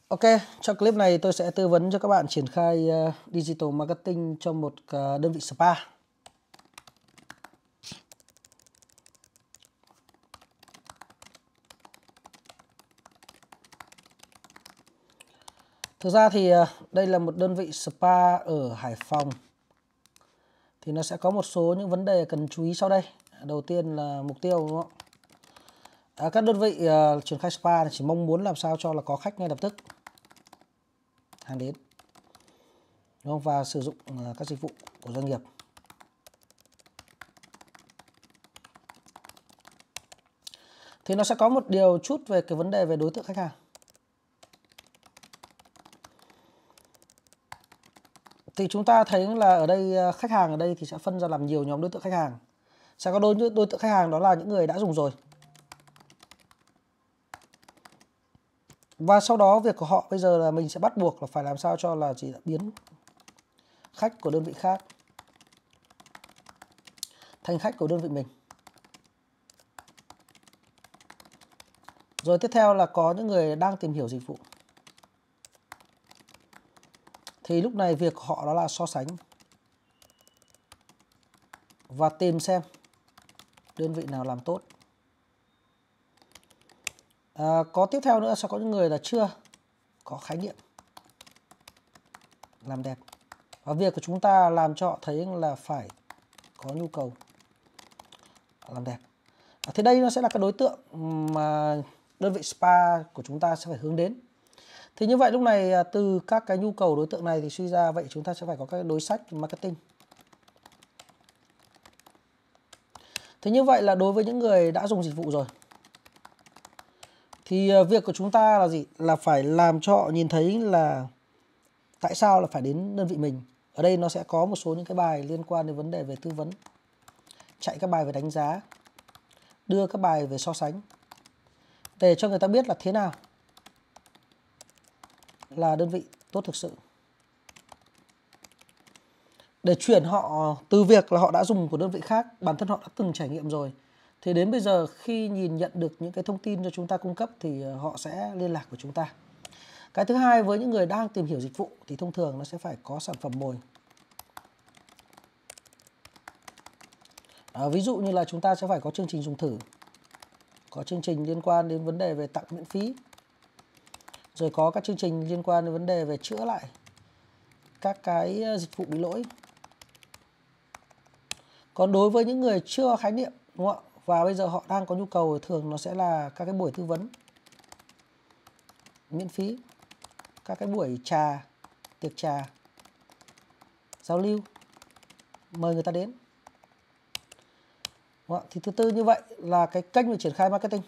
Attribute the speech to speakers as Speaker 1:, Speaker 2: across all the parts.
Speaker 1: Ok, trong clip này tôi sẽ tư vấn cho các bạn triển khai digital marketing cho một đơn vị spa. Thực ra thì đây là một đơn vị spa ở Hải Phòng. Thì nó sẽ có một số những vấn đề cần chú ý sau đây. Đầu tiên là mục tiêu, đúng không? Các đơn vị triển khai spa chỉ mong muốn làm sao cho là có khách ngay lập tức, hàng đến, đúng không? Và sử dụng các dịch vụ của doanh nghiệp. Thì nó sẽ có một điều chút về cái vấn đề về đối tượng khách hàng. Thì chúng ta thấy là ở đây khách hàng ở đây thì sẽ phân ra làm nhiều nhóm đối tượng khách hàng. Sẽ có đối tượng khách hàng đó là những người đã dùng rồi. Và sau đó việc của họ bây giờ là mình sẽ bắt buộc là phải làm sao cho là chỉ biến khách của đơn vị khác thành khách của đơn vị mình. Rồi tiếp theo là có những người đang tìm hiểu dịch vụ. Thì lúc này việc của họ đó là so sánh và tìm xem đơn vị nào làm tốt. Có tiếp theo nữa sẽ có những người là chưa có khái niệm làm đẹp. Và việc của chúng ta làm cho họ thấy là phải có nhu cầu làm đẹp. Thì đây nó sẽ là cái đối tượng mà đơn vị spa của chúng ta sẽ phải hướng đến. Thì như vậy lúc này từ các cái nhu cầu đối tượng này thì suy ra vậy chúng ta sẽ phải có các đối sách marketing. Thế như vậy là đối với những người đã dùng dịch vụ rồi thì việc của chúng ta là gì? Là phải làm cho họ nhìn thấy là tại sao là phải đến đơn vị mình. Ở đây nó sẽ có một số những cái bài liên quan đến vấn đề về tư vấn, chạy các bài về đánh giá, đưa các bài về so sánh để cho người ta biết là thế nào là đơn vị tốt thực sự. Để chuyển họ từ việc là họ đã dùng của đơn vị khác, bản thân họ đã từng trải nghiệm rồi, thì đến bây giờ khi nhận được những cái thông tin cho chúng ta cung cấp thì họ sẽ liên lạc với chúng ta. Cái thứ hai, với những người đang tìm hiểu dịch vụ thì thông thường nó sẽ phải có sản phẩm mồi. Ví dụ như là chúng ta sẽ phải có chương trình dùng thử, có chương trình liên quan đến vấn đề về tặng miễn phí, rồi có các chương trình liên quan đến vấn đề về chữa lại các cái dịch vụ bị lỗi. Còn đối với những người chưa khái niệm, đúng không ạ? Và bây giờ họ đang có nhu cầu, thường nó sẽ là các cái buổi tư vấn miễn phí, các cái buổi trà, tiệc trà, giao lưu, mời người ta đến. Đúng không? Thì thứ tư như vậy là cái kênh về triển khai marketing.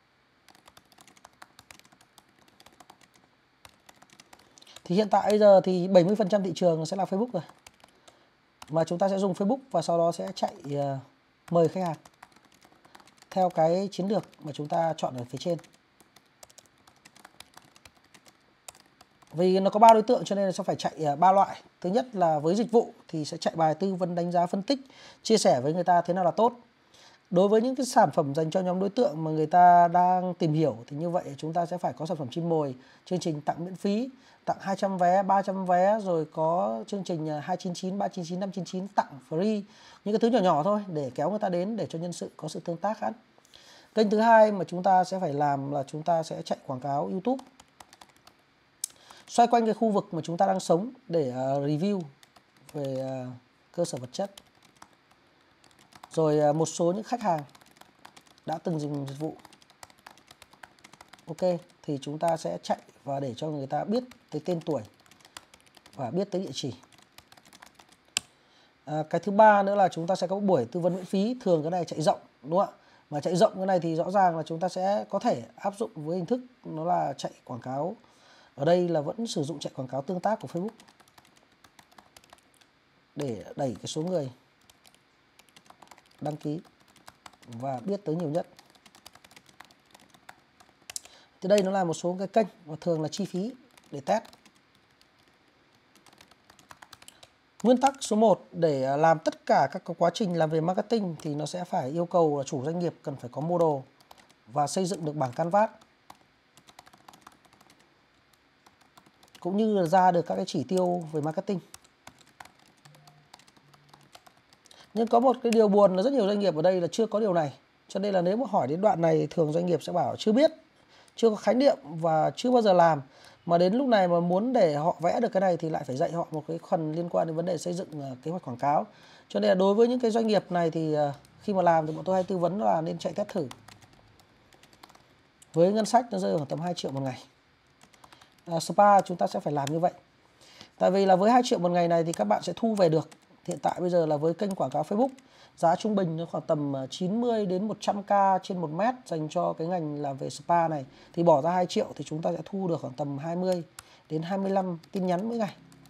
Speaker 1: Thì hiện tại bây giờ thì 70% thị trường sẽ là Facebook rồi. Mà chúng ta sẽ dùng Facebook và sau đó sẽ chạy mời khách hàng theo cái chiến lược mà chúng ta chọn ở phía trên. Vì nó có 3 đối tượng cho nên là sẽ phải chạy 3 loại. Thứ nhất là với dịch vụ thì sẽ chạy bài tư vấn, đánh giá, phân tích, chia sẻ với người ta thế nào là tốt. Đối với những cái sản phẩm dành cho nhóm đối tượng mà người ta đang tìm hiểu thì như vậy chúng ta sẽ phải có sản phẩm chim mồi, chương trình tặng miễn phí, tặng 200 vé, 300 vé, rồi có chương trình 299, 399, 599 tặng free. Những cái thứ nhỏ nhỏ thôi để kéo người ta đến, để cho nhân sự có sự tương tác hẳn. Kênh thứ hai mà chúng ta sẽ phải làm là chúng ta sẽ chạy quảng cáo YouTube xoay quanh cái khu vực mà chúng ta đang sống để review về cơ sở vật chất, rồi một số những khách hàng đã từng dùng dịch vụ. Ok, thì chúng ta sẽ chạy và để cho người ta biết tới tên tuổi và biết tới địa chỉ. Cái thứ ba nữa là chúng ta sẽ có buổi tư vấn miễn phí, thường cái này chạy rộng, đúng không ạ? Mà chạy rộng cái này thì rõ ràng là chúng ta sẽ có thể áp dụng với hình thức nó là chạy quảng cáo. Ở đây là vẫn sử dụng chạy quảng cáo tương tác của Facebook để đẩy cái số người đăng ký và biết tới nhiều nhất. Thì đây nó là một số cái kênh và thường là chi phí để test. Nguyên tắc số 1 để làm tất cả các quá trình làm về marketing thì nó sẽ phải yêu cầu là chủ doanh nghiệp cần phải có model và xây dựng được bảng canvas. cũng như là ra được các cái chỉ tiêu về marketing. Nhưng có một cái điều buồn là rất nhiều doanh nghiệp ở đây là chưa có điều này. Cho nên là nếu mà hỏi đến đoạn này thường doanh nghiệp sẽ bảo chưa biết, chưa có khái niệm và chưa bao giờ làm. Mà đến lúc này mà muốn để họ vẽ được cái này thì lại phải dạy họ một cái phần liên quan đến vấn đề xây dựng kế hoạch quảng cáo. Cho nên là đối với những cái doanh nghiệp này thì khi mà làm thì bọn tôi hay tư vấn là nên chạy test thử. Với ngân sách nó rơi khoảng tầm 2 triệu một ngày. Spa chúng ta sẽ phải làm như vậy. Tại vì là với 2 triệu một ngày này thì các bạn sẽ thu về được. Hiện tại bây giờ là với kênh quảng cáo Facebook, giá trung bình nó khoảng tầm 90 đến 100k trên 1 mét dành cho cái ngành làm về spa này. Thì bỏ ra 2 triệu thì chúng ta sẽ thu được khoảng tầm 20 đến 25 tin nhắn mỗi ngày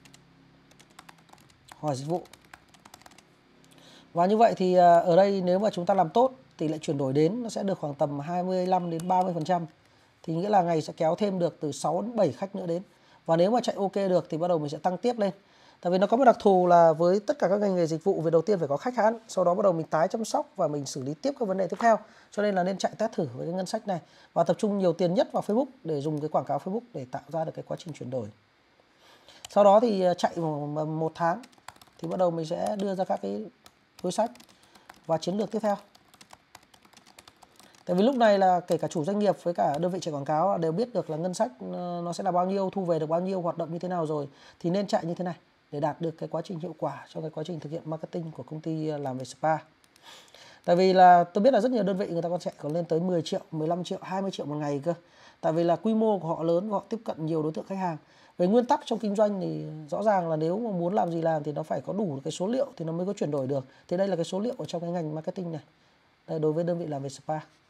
Speaker 1: hỏi dịch vụ. Và như vậy thì ở đây nếu mà chúng ta làm tốt tỷ lệ chuyển đổi đến nó sẽ được khoảng tầm 25 đến 30%. Thì nghĩa là ngày sẽ kéo thêm được từ 6 đến 7 khách nữa đến. Và nếu mà chạy ok được thì bắt đầu mình sẽ tăng tiếp lên. Tại vì nó có một đặc thù là với tất cả các ngành nghề dịch vụ, về đầu tiên phải có khách hàng, sau đó bắt đầu mình tái chăm sóc và mình xử lý tiếp các vấn đề tiếp theo. Cho nên là nên chạy test thử với cái ngân sách này và tập trung nhiều tiền nhất vào Facebook để dùng cái quảng cáo Facebook để tạo ra được cái quá trình chuyển đổi. Sau đó thì chạy một tháng thì bắt đầu mình sẽ đưa ra các cái đối sách và chiến lược tiếp theo. Tại vì lúc này là kể cả chủ doanh nghiệp với cả đơn vị chạy quảng cáo đều biết được là ngân sách nó sẽ là bao nhiêu, thu về được bao nhiêu, hoạt động như thế nào rồi thì nên chạy như thế này để đạt được cái quá trình hiệu quả cho cái quá trình thực hiện marketing của công ty làm về spa. Tại vì là tôi biết là rất nhiều đơn vị người ta còn chạy còn lên tới 10 triệu, 15 triệu, 20 triệu một ngày cơ. Tại vì là quy mô của họ lớn và họ tiếp cận nhiều đối tượng khách hàng. Về nguyên tắc trong kinh doanh thì rõ ràng là nếu mà muốn làm gì làm thì nó phải có đủ cái số liệu thì nó mới có chuyển đổi được. Thì đây là cái số liệu ở trong cái ngành marketing này. Đây, đối với đơn vị làm về spa.